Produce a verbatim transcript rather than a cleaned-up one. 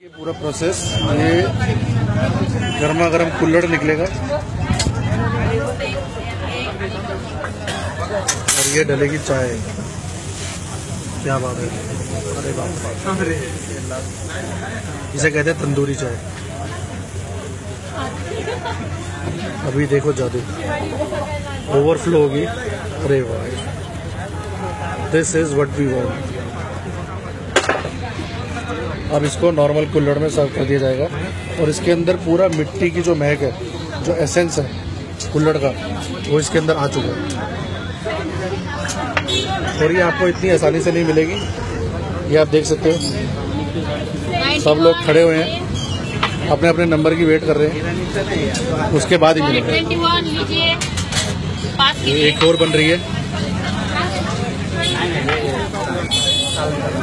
ये पूरा प्रोसेस, ये गर्मा गर्म कुल्हड़ निकलेगा और ये डलेगी चाय। क्या बात है, अरे बाप रे, इसे कहते हैं तंदूरी चाय। अभी देखो जादू, ओवरफ्लो होगी। अरे वाह, this is what we want. अब इसको नॉर्मल कुल्हड़ में सर्व कर दिया जाएगा और इसके अंदर पूरा मिट्टी की जो महक है, जो एसेंस है कुल्हड़ का, वो इसके अंदर आ चुका है। और ये आपको इतनी आसानी से नहीं मिलेगी। ये आप देख सकते हो, सब लोग खड़े हुए हैं, अपने अपने नंबर की वेट कर रहे हैं, उसके बाद ही मिलेगा। एक और बन रही है।